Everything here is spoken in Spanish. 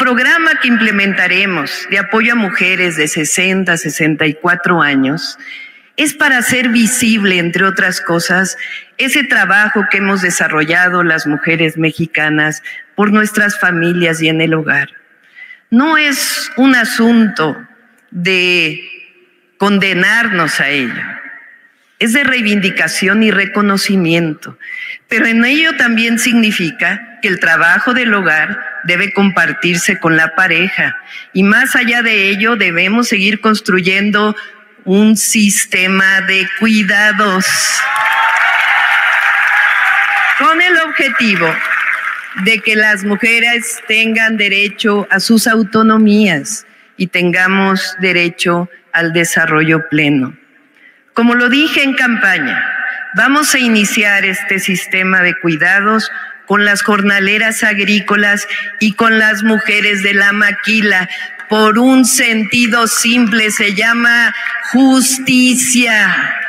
programa que implementaremos de apoyo a mujeres de 60 a 64 años es para hacer visible, entre otras cosas, ese trabajo que hemos desarrollado las mujeres mexicanas por nuestras familias y en el hogar. No es un asunto de condenarnos a ello, es de reivindicación y reconocimiento, pero en ello también significa que el trabajo del hogar debe compartirse con la pareja y más allá de ello debemos seguir construyendo un sistema de cuidados con el objetivo de que las mujeres tengan derecho a sus autonomías y tengamos derecho al desarrollo pleno. Como lo dije en campaña, vamos a iniciar este sistema de cuidados con las jornaleras agrícolas y con las mujeres de la maquila, por un sentido simple, se llama justicia.